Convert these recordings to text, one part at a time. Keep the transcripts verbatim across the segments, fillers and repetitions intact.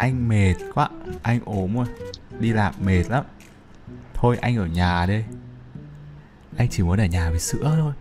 Anh mệt quá, anh ốm rồi, đi làm mệt lắm. Thôi anh ở nhà đây. Anh chỉ muốn ở nhà với sữa thôi.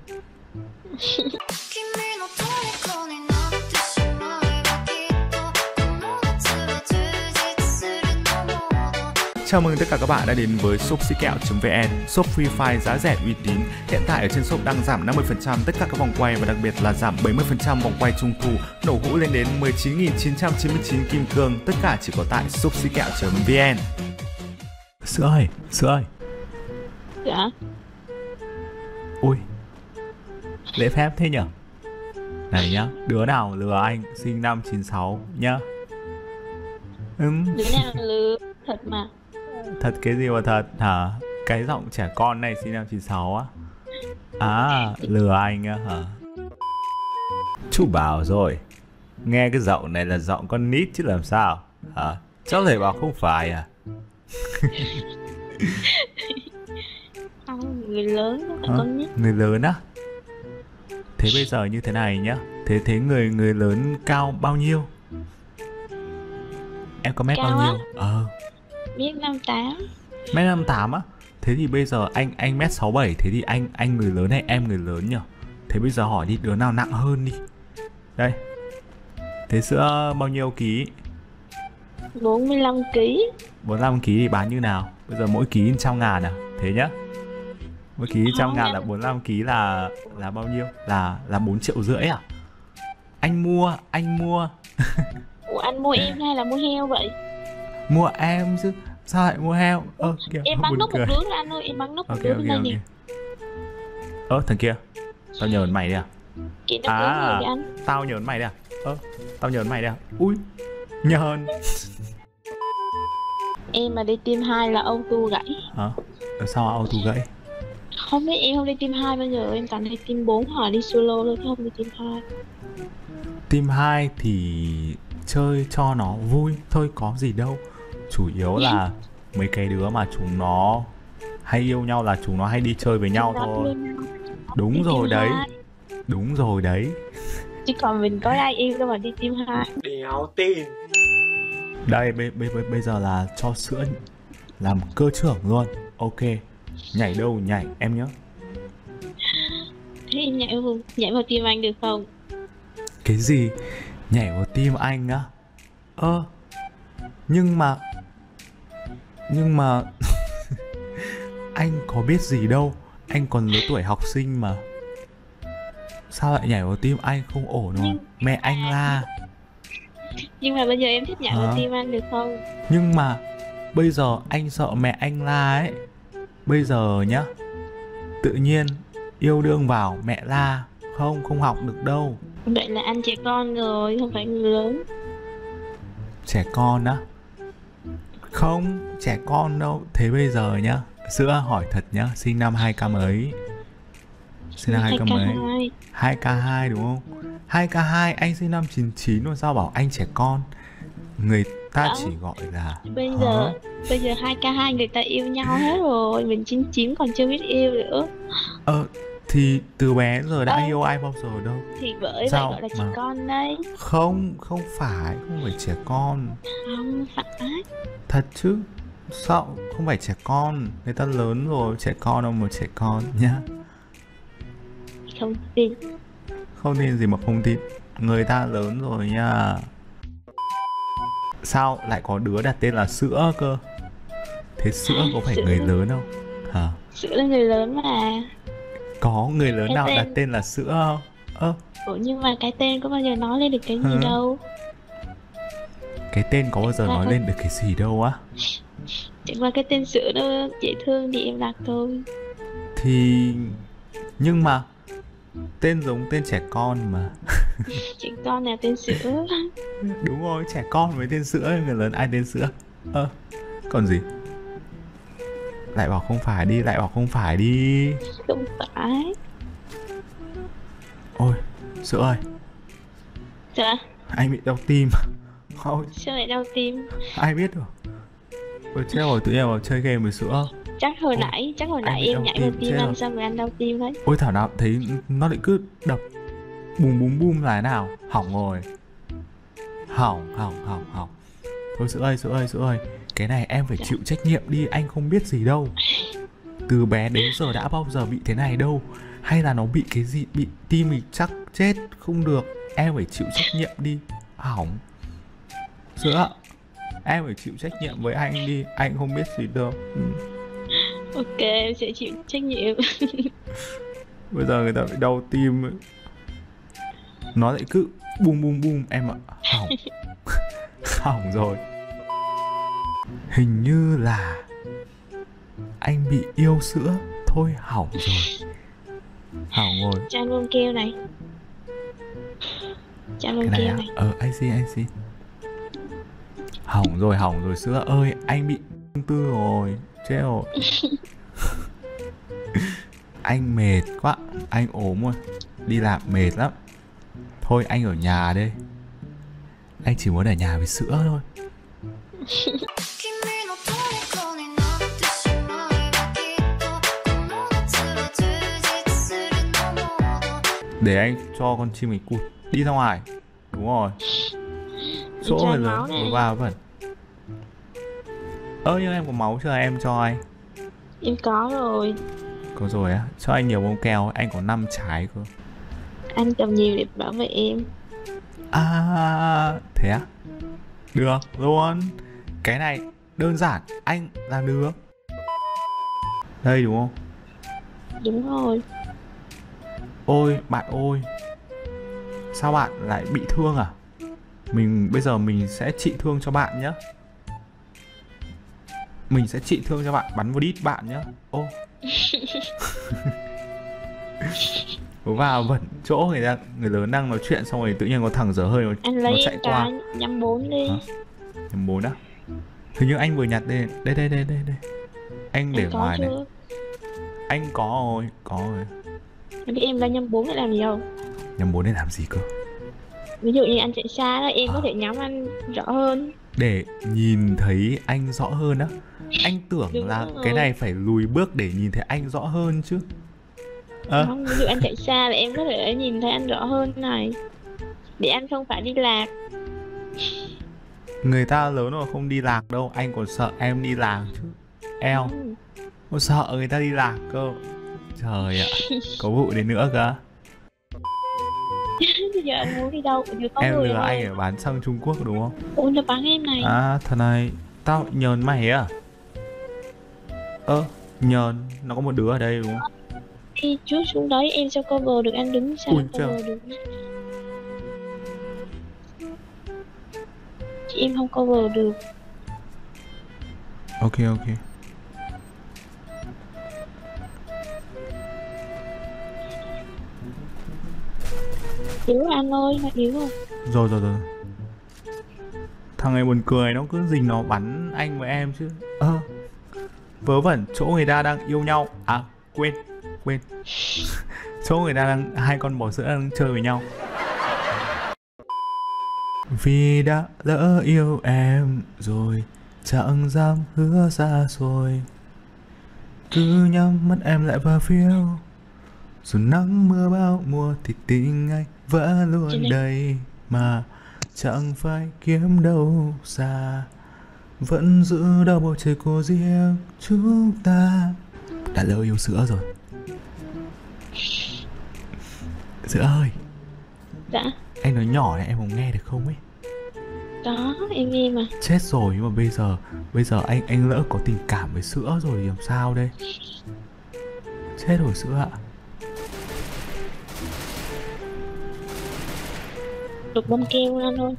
Chào mừng tất cả các bạn đã đến với shop si kẹo chấm vn, shop free file giá rẻ uy tín. Hiện tại ở trên shop đang giảm năm mươi phần trăm tất cả các vòng quay và đặc biệt là giảm bảy mươi phần trăm vòng quay trung thu, nổ hũ lên đến mười chín nghìn chín trăm chín mươi chín kim cương, tất cả chỉ có tại shop si kẹo chấm vn. Sữa ơi, sữa ơi. Dạ. Ui, lễ phép thế nhở? Này nhá, đứa nào lừa anh sinh năm chín sáu nhá. Ừm. Đứa nào lừa thật mà. Thật cái gì mà thật hả? Cái giọng trẻ con này sinh năm chín sáu á? À, lừa anh á hả? Chú bảo rồi, nghe cái giọng này là giọng con nít chứ làm sao hả? Cháu thầy bảo không phải à? Không, người lớn đó, Hả? con nít. Người lớn á? Thế bây giờ như thế này nhá. Thế thế người người lớn cao bao nhiêu? Em có mét Cao bao nhiêu? á? Ờ. Biết năm tám. Mét năm tám á? Thế thì bây giờ anh anh mét sáu bảy, thế thì anh anh người lớn hay em người lớn nhỉ? Thế bây giờ hỏi đi, đứa nào nặng hơn đi. Đây. Thế sữa bao nhiêu ký? bốn mươi lăm ký. bốn mươi lăm ký thì bán như nào? Bây giờ mỗi ký trăm ngàn à? Thế nhá. Mỗi ký trăm ngàn là bốn mươi lăm ký là là bao nhiêu? Là là bốn triệu rưỡi à? Anh mua, anh mua. Ủa anh mua em hay là mua heo vậy? Mua em chứ. Sao lại mua heo? Ơ kìa, Em bắn buồn nút một cười. đứa là anh ơi, em bắn nút một Ok đứa ok bên đây nè. ok. Ơ thằng kia, tao nhờ mày đi à? Chị nó À, à, với anh. tao nhờ mày đi à? Ơ, tao nhờ mày đi à? Ui, nhờn. Em mà đi tiêm hai là auto gãy. Hả? Ở sao auto gãy? Không biết, em không đi tiêm hai bao giờ, em toàn đi tiêm bốn hoặc đi solo thôi chứ không đi tiêm hai. Team hai thì chơi cho nó vui thôi có gì đâu. Chủ yếu là mấy cái đứa mà chúng nó hay yêu nhau là chúng nó hay đi chơi với nhau thôi. Đúng rồi đấy. Đúng rồi đấy. Chứ còn mình có ai yêu đâu mà đi tiêm hai. Đéo tin. Đây bây, bây, bây, bây giờ là cho sữa làm cơ trưởng luôn. Ok. Nhảy đâu nhảy em nhớ. Thế em nhảy vào, nhảy vào tim anh được không? Cái gì? Nhảy vào tim anh á? Ơ. Nhưng mà Nhưng mà anh có biết gì đâu. Anh còn lứa tuổi học sinh mà. Sao lại nhảy vào tim anh không ổn rồi? Mẹ anh la. Nhưng mà bây giờ em thích nhảy Hả? vào tim anh được không? Nhưng mà bây giờ anh sợ mẹ anh la ấy. Bây giờ nhá, tự nhiên yêu đương vào mẹ la. Không, không học được đâu. Vậy là anh trẻ con rồi, không phải người lớn. Trẻ con á? Không, trẻ con đâu. Thế bây giờ nhá, Sữa hỏi thật nhá, sinh năm hai k mấy? Sinh năm hai k mấy? hai k hai đúng không? hai k hai, anh sinh năm chín chín rồi sao bảo anh trẻ con? Người ta Đó. chỉ gọi là Bây hả? giờ bây giờ hai k hai người ta yêu nhau hết rồi, mình chín chín còn chưa biết yêu nữa. Ờ, thì từ bé giờ đã Ờ. yêu ai bao giờ đâu. Thì bởi Sao vậy gọi là trẻ mà- con đấy. Không, không phải, không phải trẻ con. Không phải. Thật chứ. Sao không phải trẻ con? Người ta lớn rồi, trẻ con đâu mà trẻ con nhá. Không tin. Không tin gì mà không tin. Người ta lớn rồi nha. Sao lại có đứa đặt tên là Sữa cơ? Thế Sữa có phải Sữa. người lớn không? Hả? Sữa là người lớn mà. Có người lớn Cái nào tên- đặt tên là Sữa không? Ơ, Ủa nhưng mà cái tên có bao giờ nói lên được cái gì Hả? đâu. cái tên có bao giờ nói lên được cái gì đâu á? Chỉ qua cái tên Sữa nó dễ thương thì em đặt thôi. Thì... Nhưng mà tên giống tên trẻ con mà. Trẻ con là tên Sữa. Đúng rồi, trẻ con với tên Sữa, người lớn ai tên Sữa? Ơ, còn gì? Lại bảo không phải đi, lại bảo không phải đi. Không phải. Ôi, Sữa ơi, Dạ. anh bị đau tim. Ôi, Sao lại đau tim? ai biết được. Ôi chết rồi, tự nhiên vào chơi game với Sữa. Chắc hồi Ôi, nãy, chắc hồi anh nãy bị em đau nhảy tim, vào tim chết anh rồi. xong rồi anh đau tim đấy. Ôi thảo nào thấy nó lại cứ đập bùm bùm bùm là thế nào. Hỏng rồi. Hỏng, hỏng, hỏng, hỏng. Thôi Sữa ơi, Sữa ơi, Sữa ơi, cái này em phải chịu trách nhiệm đi, anh không biết gì đâu. Từ bé đến giờ đã bao giờ bị thế này đâu. Hay là nó bị cái gì, bị tim thì chắc chết không được. Em phải chịu trách nhiệm đi. Hỏng. Sữa, em phải chịu trách nhiệm với anh đi, anh không biết gì đâu. Ừ. Ok, em sẽ chịu trách nhiệm. Bây giờ người ta bị đau tim ấy. Nó lại cứ bum bum bum em ạ. Hỏng. Hỏng rồi. Hình như là anh bị yêu sữa. Thôi hỏng rồi. Hỏng rồi. Cho anh luôn keo này. Cho anh luôn Cái này keo á? này. Ờ anh xin anh xin. Hỏng rồi, hỏng rồi Sữa ơi. Anh bị ung thư rồi. Chết rồi. Anh mệt quá. Anh ốm rồi. Đi làm mệt lắm. Thôi anh ở nhà đây. Anh chỉ muốn ở nhà với Sữa thôi. Để anh cho con chim mình cụt đi ra ngoài. Đúng rồi. Chỗ người lớn vừa vào vẫn. Ơ nhưng em có máu chưa, em cho anh. Em có rồi. Có rồi á, cho anh nhiều bông keo. Anh có năm trái cơ. Anh cầm nhiều để bảo vệ em. À thế á? Được luôn. Cái này đơn giản, anh làm được. Đây đúng không? Đúng rồi. Ôi bạn ơi, sao bạn lại bị thương à? Mình bây giờ mình sẽ trị thương cho bạn nhé. Mình sẽ trị thương cho bạn, bắn vào đít bạn nhé. Ô. Có vào vẫn chỗ người ta, người lớn đang nói chuyện xong rồi tự nhiên có thằng dở hơi nó, Anh lấy nó chạy qua. nhăm bốn đi. Hả? Nhăm bốn á? Hình như anh vừa nhặt đây. Đây đây đây đây đây. Anh để anh ngoài chưa? này. Anh có rồi, có rồi. Anh biết em lấy nhăm bốn để làm gì không? Nhăm bốn để làm gì cơ? Ví dụ như anh chạy xa đó, em à. có thể nhắm anh rõ hơn. Để nhìn thấy anh rõ hơn á. Anh tưởng Đúng là rồi. cái này phải lùi bước để nhìn thấy anh rõ hơn chứ. À. Không, ví dụ anh chạy xa là em có thể nhìn thấy anh rõ hơn này. Để anh không phải đi lạc. Người ta lớn rồi không đi lạc đâu. Anh còn sợ em đi lạc chứ. Eo. Ừ. Có sợ người ta đi lạc cơ. Trời ạ. Có vụ đến nữa cơ. Bây giờ anh muốn đi đâu cũng có em người lừa thôi. anh ở bán sang Trung Quốc đúng không? Ủa nó bắn em này. À thằng này tao nhờn mày à? Ơ nhờn nó có một đứa ở đây đúng không? Đi chút xuống đấy em sao cover được, anh đứng sao Ui, cover được. Chị em không cover được. Ok ok. Yếu anh ơi, mày yếu không? Rồi rồi rồi. Thằng này buồn cười, nó cứ rình nó bắn anh với em chứ. Ơ à, vớ vẩn, chỗ người ta đang yêu nhau. À quên, quên. Chỗ người ta đang, hai con bò sữa đang chơi với nhau. Vì đã lỡ yêu em rồi, chẳng dám hứa xa rồi. Cứ nhắm mắt em lại vào phiêu. Dù nắng mưa bao mùa thì tình anh vẫn luôn đây mà chẳng phải kiếm đâu xa, vẫn giữ đâu bầu trời của riêng chúng ta. Đã lỡ yêu Sữa rồi. Sữa ơi. Dạ. Anh nói nhỏ này em không nghe được không ấy? Có, em nghe mà. Chết rồi, nhưng mà bây giờ Bây giờ anh anh lỡ có tình cảm với Sữa rồi thì làm sao đây? Chết rồi Sữa ạ. Được bông keo anh thôi.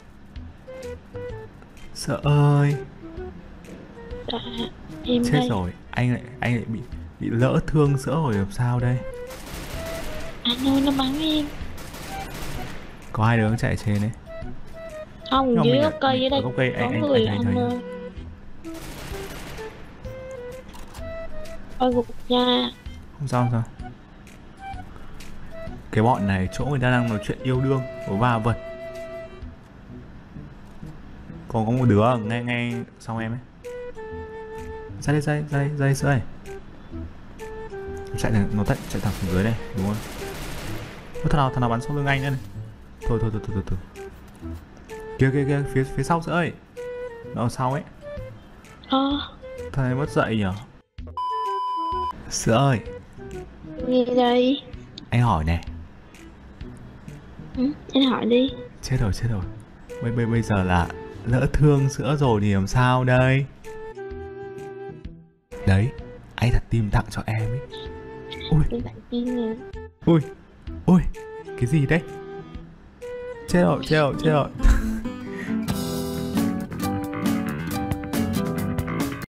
Sữa ơi. Dạ, em chết đây. rồi, anh lại anh lại bị bị lỡ thương Sữa rồi làm sao đây? Anh ơi nó bắn em. Có hai đứa chạy trên đấy. Không, Nhưng mà dưới mình gốc ở- cây mình dưới đây ở gốc cây, có anh- anh- người anh anh, thấy- thấy. ơi. Ôi gục nha. Không sao không sao. Cái bọn này chỗ người ta đang nói chuyện yêu đương của va vật. Còn có một đứa nghe nghe xong em ấy. Ra đây ra đây ra đây ra đây Sữa ơi. Chạy thằng- nó chạy chạy thẳng xuống dưới đây đúng không? Ơ, thằng nào thằng nào bắn sau lưng anh nữa này. Thôi thôi thôi thôi thôi, thôi. Kìa kìa kìa phía phía sau Sữa ơi. Nó sau ấy. Ờ, Thầy mất dậy nhở? Sữa ơi, nghe đây. anh hỏi này. Ừ, anh hỏi đi. Chết rồi, chết rồi. Bây, bây, bây giờ là lỡ thương sữa rồi thì làm sao đây? Đấy, anh đặt tim tặng cho em ấy. Ui, Em tặng kim nè. ui, ui, cái gì đấy? Chết rồi, chết rồi, chết rồi.